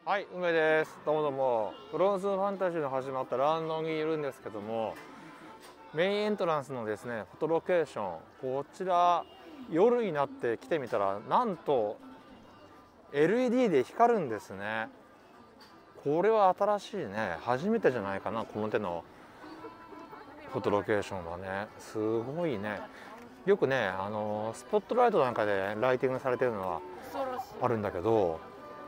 はい、梅です。どうもどうも。フローズンファンタジーの始まったランドにいるんですけども、メインエントランスのですね、フォトロケーション、こちら夜になって来てみたら、なんと LED で光るんですね。これは新しいね。初めてじゃないかな、この手のフォトロケーションはね。すごいね。よくね、スポットライトなんかでライティングされてるのはあるんだけど、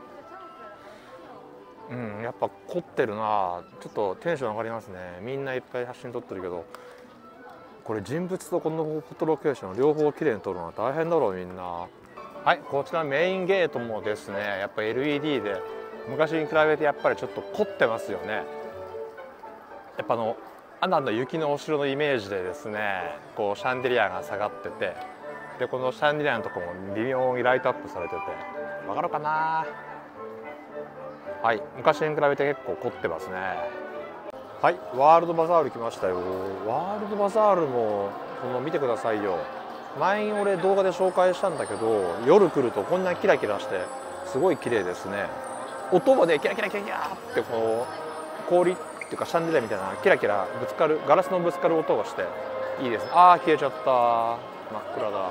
やっぱ凝ってるな。ちょっとテンション上がりますね。みんないっぱい写真撮ってるけど、これ人物とこのフォトロケーション両方きれいに撮るのは大変だろうみんな。はい、こちらメインゲートもですね、やっぱ LED で昔に比べてやっぱりちょっと凝ってますよね。やっぱアナの雪のお城のイメージでですね、こうシャンデリアが下がってて、でこのシャンデリアのとこも微妙にライトアップされてて、わかるかな。はい、昔に比べて結構凝ってますね。はい、ワールドバザール来ましたよ。ワールドバザールも見てくださいよ。前に俺動画で紹介したんだけど、夜来るとこんなキラキラしてすごい綺麗ですね。音までキラキラキラキラって氷っていうかシャンデリアみたいなキラキラぶつかるガラスのぶつかる音がしていいですね。ああ消えちゃった。真っ暗だ。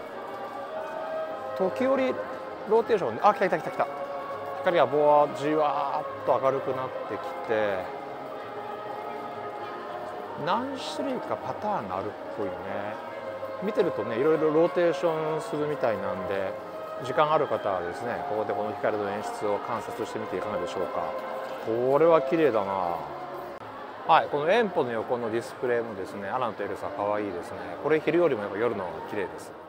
時折ローテーションで来た来た来た来た。光がぼわじわーっと明るくなってきて、何種類かパターンがあるっぽいね。見てるとね、いろいろローテーションするみたいなんで、時間ある方はですね、ここでこの光の演出を観察してみていかがでしょうか。これは綺麗だな。はい、この園歩の横のディスプレイもですね、アナとエルサ可愛いですね。これ昼よりもやっぱ夜の方が綺麗です。